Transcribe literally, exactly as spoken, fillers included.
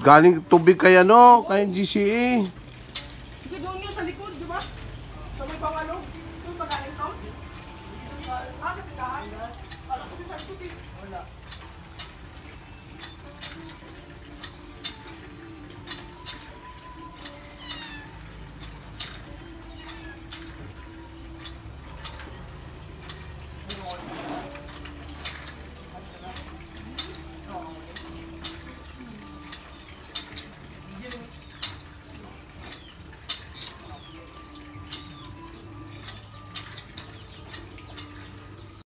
Galing tubig kay ano, kay G C A. Ito doon yun sa likod, di ba? Sa may bangalo. Doon ba galing to? Ah, sa tindahan? Alam ko din sa likod eh. Wala.